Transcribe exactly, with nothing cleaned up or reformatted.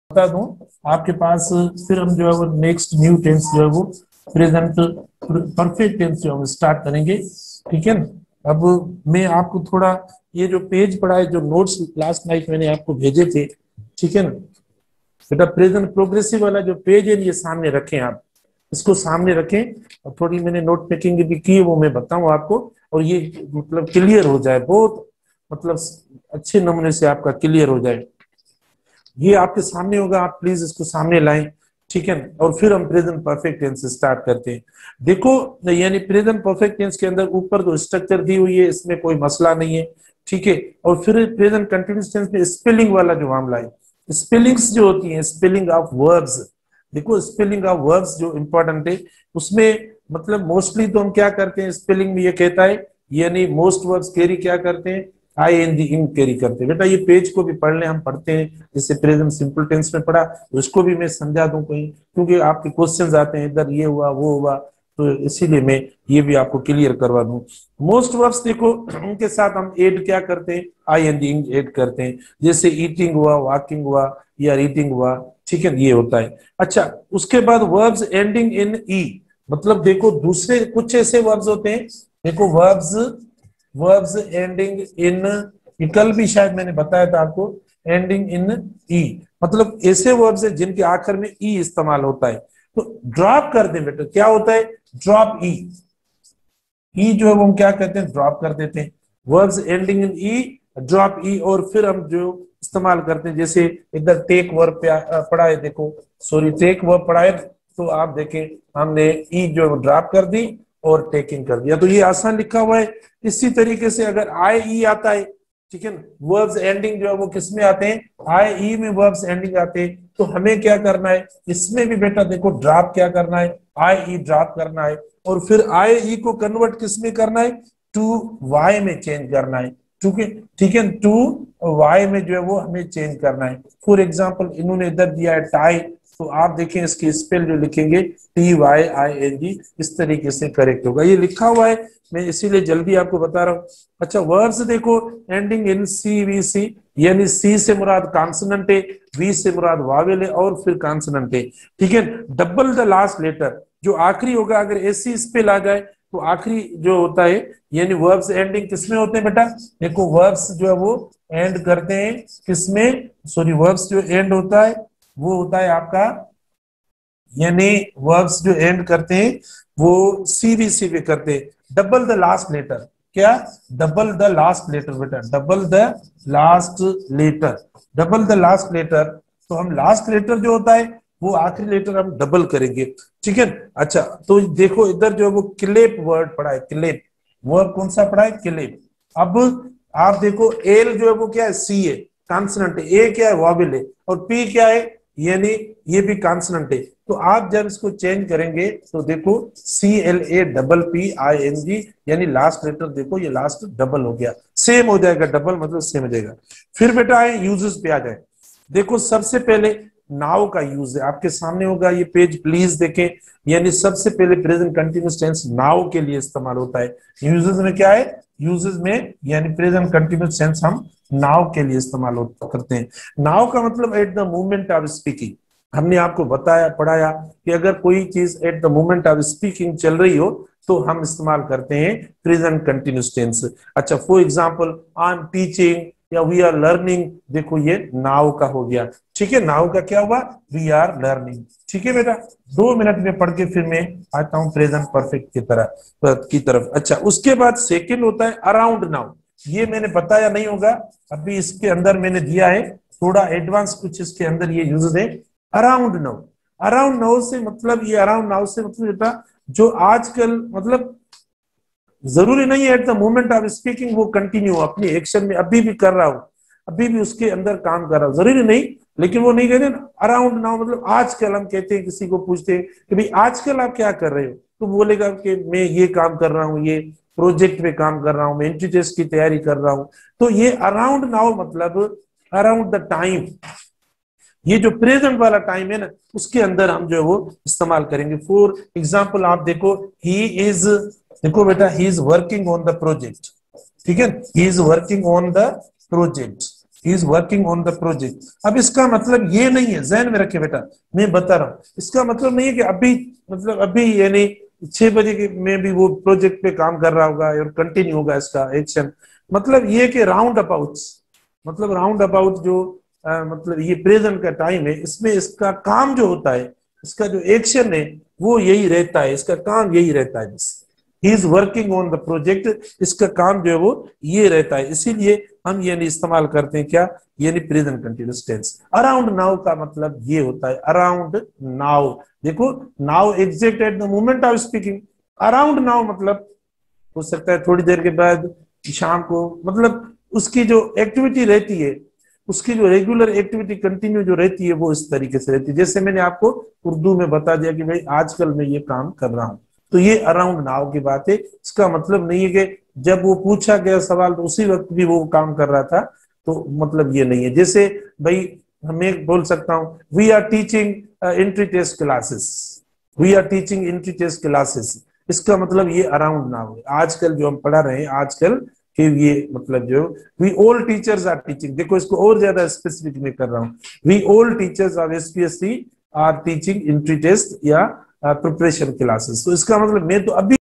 बता दूं आपके पास, फिर हम जो है वो नेक्स्ट न्यू टेंस जो है वो प्रेजेंट परफेक्ट टेंस जो हम स्टार्ट करेंगे। ठीक है ना। अब मैं आपको थोड़ा ये जो पेज पढ़ा है, जो नोट्स लास्ट नाइट मैंने आपको भेजे थे, ठीक है ना बेटा, प्रेजेंट प्रोग्रेसिव वाला जो पेज है ये सामने रखें, आप इसको सामने रखें और थोड़ी मैंने नोट टेकिंग भी की है, वो मैं बताऊं आपको, और ये मतलब क्लियर हो जाए, बहुत मतलब अच्छे नमूने से आपका क्लियर हो जाए। ये आपके सामने होगा, आप प्लीज इसको सामने लाएं, ठीक है। और फिर हम प्रेजेंट परफेक्ट टेंस स्टार्ट करते हैं। देखो, यानी प्रेजेंट परफेक्ट टेंस के अंदर ऊपर तो स्ट्रक्चर दी हुई है, इसमें कोई मसला नहीं है, ठीक है। और फिर प्रेजेंट कंटिन्यूअस टेंस में स्पेलिंग वाला जो मामला है, स्पेलिंग्स जो होती हैं, स्पेलिंग ऑफ वर्ब्स, देखो स्पेलिंग ऑफ वर्ब्स जो इंपॉर्टेंट है उसमें, मतलब मोस्टली तो हम क्या करते हैं स्पेलिंग में, ये कहता है यानी मोस्ट वर्ब्स कैरी क्या करते हैं, आई एन जी इन कैरी करते हैं। बेटा ये पेज को भी पढ़ ले, हम पढ़ते हैं जैसे प्रेजेंट सिंपल टेंस में पढ़ा, तो उसको भी मैं समझा दूं कहीं, क्योंकि आपके क्वेश्चंस आते हैं इधर, ये हुआ वो हुआ, तो इसीलिए मैं ये भी आपको क्लियर करवा दूं। मोस्ट वर्ब्स देखो उनके साथ हम एड क्या करते हैं, आई एन जी एड करते हैं, जैसे ईटिंग हुआ, वॉकिंग हुआ या रीडिंग हुआ, ठीक है, ये होता है। अच्छा, उसके बाद वर्ब्स एंडिंग इन ई, मतलब देखो दूसरे कुछ ऐसे वर्ब्स होते हैं, देखो वर्ब्स वर्ब्स एंडिंग इन, ये कल भी शायद मैंने बताया था आपको, एंडिंग इन ई, मतलब ऐसे वर्ब्स हैं जिनके आखिर में ई इस्तेमाल होता है, तो ड्रॉप कर दें बेटा, क्या होता है ड्रॉप ई, ई जो है वो हम क्या कहते हैं ड्रॉप कर देते हैं, verbs ending in E drop E. और फिर हम जो इस्तेमाल करते हैं, जैसे इधर टेक वर्ब पढ़ा है, देखो सॉरी टेक वर्ब पढ़ा है, तो आप देखें हमने ई जो ड्रॉप कर दी और टेकिंग कर दिया, तो ये आसान लिखा हुआ है। इसी तरीके से अगर आई ई आता है, ठीक है ना, वर्ब्स एंडिंग जो है वो किस में आते हैं, आई ई में वर्ब्स एंडिंग आते हैं, तो हमें क्या करना है इसमें भी बेटा, देखो ड्रॉप क्या करना है, आई ई ड्रॉप करना है, और फिर आई ई को कन्वर्ट किस में करना है, टू वाई में चेंज करना है, ठीक है, ठीक है, टू वाई में जो है वो हमें चेंज करना है। फॉर एग्जाम्पल इन्होंने इधर दिया है टाई, तो आप देखें इसकी स्पेल जो लिखेंगे T Y I N G, इस तरीके से करेक्ट होगा, ये लिखा हुआ है, मैं इसीलिए जल्दी आपको बता रहा हूँ। अच्छा, वर्ब्स देखो एंडिंग इन सी वी सी, यानी सी से मुराद कॉन्सोनेंट है, वी से मुराद वावेल है और फिर कॉन्सोनेंट है, ठीक है। डबल द लास्ट लेटर, जो आखिरी होगा अगर ऐसी स्पेल आ जाए तो आखिरी जो होता है, यानी वर्ब्स एंडिंग किसमें होते हैं बेटा, देखो वर्ब्स जो है वो एंड करते हैं किसमें, सॉरी वर्ब्स जो एंड होता है वो होता है आपका, यानी वर्ब्स जो एंड करते हैं वो सीवीसी पे करते हैं, डबल द लास्ट लेटर, क्या डबल द लास्ट लेटर बेटा, double the last letter, double the last letter, तो हम लास्ट लेटर जो होता है वो आखिरी लेटर हम डबल करेंगे, ठीक है। अच्छा, तो देखो इधर जो है वो क्लेप वर्ड पढ़ा है, क्लेप वर्ड कौन सा पढ़ा है, क्लेप। अब आप देखो एल जो है वो क्या है, सी है कॉन्सोनेंट है, ए क्या है वॉवेल है, और पी क्या है, यानी ये भी कॉन्सोनेंट है, तो आप जब इसको चेंज करेंगे तो देखो C L A double P I N G, यानी लास्ट लेटर देखो ये लास्ट डबल हो गया, सेम हो जाएगा, डबल मतलब सेम हो जाएगा। फिर बेटा आए यूजेस पे आ जाए, देखो सबसे पहले नाउ का यूज है, आपके सामने होगा ये पेज, प्लीज देखें, यानी सबसे पहले प्रेजेंट कंटिन्यूअस टेंस नाउ के लिए इस्तेमाल होता है। यूजेस में क्या है, यूजेस में यानी प्रेजेंट कंटिन्यूअस टेंस हम नाउ के लिए इस्तेमाल करते हैं। नाउ का मतलब at the moment of speaking, हमने आपको बताया पढ़ाया कि अगर कोई चीज at the moment of speaking चल रही हो तो हम इस्तेमाल करते हैं प्रेजेंट कंटिन्यूअस टेंस। अच्छा, for example I am teaching या वी आर लर्निंग, देखो ये नाउ का हो गया, ठीक है, नाउ का क्या हुआ, वी आर लर्निंग, ठीक है बेटा। दो मिनट में पढ़ के फिर मैं आता हूं प्रेजेंट परफेक्ट की तरह की तरफ। अच्छा, उसके बाद सेकेंड होता है अराउंड नाउ, ये मैंने बताया नहीं होगा, अभी इसके अंदर मैंने दिया है थोड़ा एडवांस कुछ, इसके अंदर ये यूज है अराउंड नाउ। अराउंड नाउ से मतलब, ये अराउंड नाउ से मतलब बेटा जो आजकल, मतलब जरूरी नहीं है at the moment of speaking वो कंटिन्यू अपनी एक्शन में अभी भी कर रहा हूं, अभी भी उसके अंदर काम कर रहा हूं, जरूरी नहीं, लेकिन वो नहीं कहते ना अराउंड नाउ, मतलब आजकल हम कहते हैं, किसी को पूछते हैं कि भाई आजकल आप क्या कर रहे हो, तो बोलेगा कि मैं ये काम कर रहा हूँ, ये प्रोजेक्ट पे काम कर रहा हूँ, मैं एंट्री टेस्ट की तैयारी कर रहा हूँ, तो ये अराउंड नाउ मतलब अराउंड द टाइम, ये जो प्रेजेंट वाला टाइम है ना उसके अंदर हम जो है वो इस्तेमाल करेंगे। फॉर एग्जाम्पल आप देखो ही इज, देखो बेटा he is working on the project, ठीक है, he is working on the project, he is working on the project. अब इसका मतलब ये नहीं है, जहन में रखे बेटा, मैं बता रहा हूँ, इसका मतलब नहीं है कि अभी मतलब अभी यानी छह बजे के में भी वो प्रोजेक्ट पे काम कर रहा होगा और कंटिन्यू होगा इसका एक्शन। मतलब ये कि राउंड अबाउट, मतलब राउंड अबाउट जो आ, मतलब ये प्रेजेंट का टाइम है, इसमें इसका काम जो होता है, इसका जो एक्शन है वो यही रहता है, इसका काम यही रहता है। बस he is working on the project, इसका काम जो है वो ये रहता है, इसीलिए हम ये नहीं इस्तेमाल करते हैं क्या, ये नहीं present continuous tense. Around now का मतलब ये होता है, अराउंड नाउ, देखो now exact at the moment of speaking, around now मतलब हो सकता है थोड़ी देर के बाद, शाम को, मतलब उसकी जो एक्टिविटी रहती है, उसकी जो रेगुलर एक्टिविटी कंटिन्यू जो रहती है वो इस तरीके से रहती है। जैसे मैंने आपको उर्दू में बता दिया कि भाई आजकल मैं ये काम कर रहा हूं, तो ये अराउंड नाउ की बात है। इसका मतलब नहीं है कि जब वो पूछा गया सवाल तो उसी वक्त भी वो काम कर रहा था, तो मतलब ये नहीं है। जैसे भाई मैं बोल सकता हूँ we are teaching entry test classes, we are teaching entry test classes, इसका मतलब ये अराउंड नाउ है, आजकल जो हम पढ़ा रहे हैं आजकल कि ये मतलब जो we all teachers are teaching, देखो इसको और ज्यादा स्पेसिफिक में कर रहा हूँ, we all teachers of SPSC are teaching entry test या प्रिपरेशन क्लासेस। तो इसका मतलब मैं तो अभी